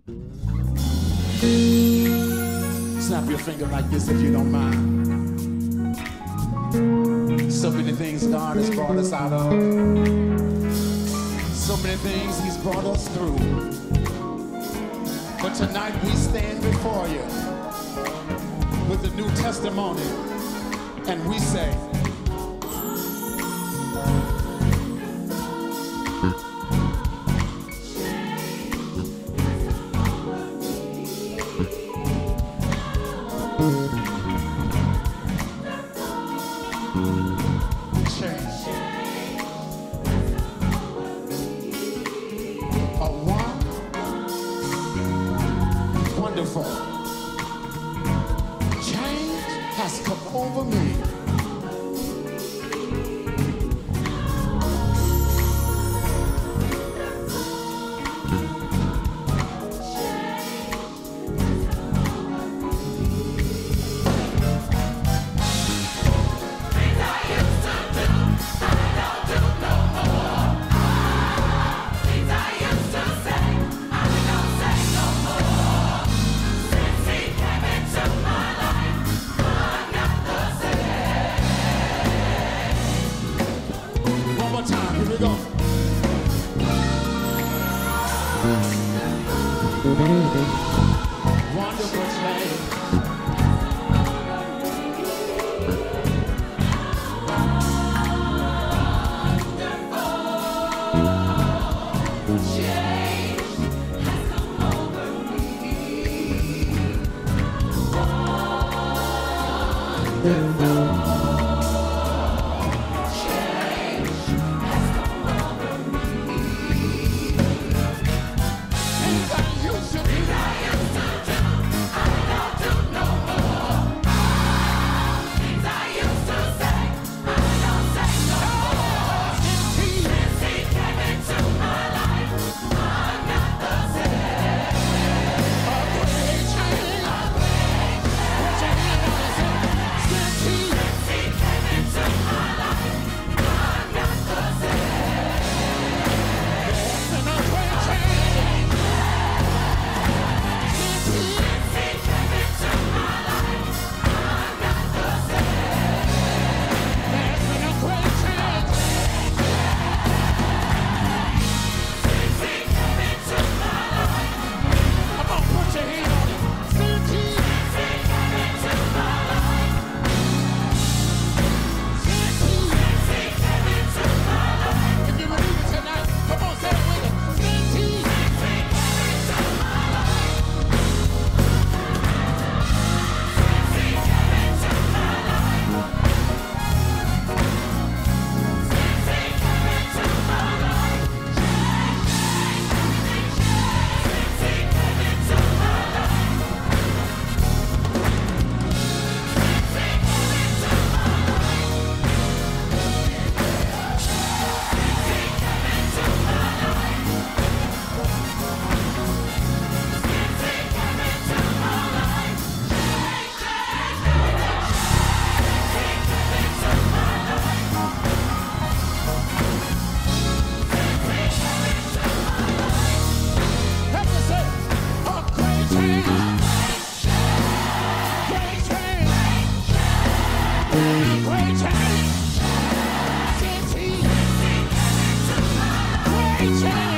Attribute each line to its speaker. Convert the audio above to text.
Speaker 1: Snap your finger like this if you don't mind. So many things God has brought us out of. So many things He's brought us through. But tonight we stand before you with a new testimony, and we say, wonderful change has come over me. Time, here we go. Wonderful change. Great change. Great change.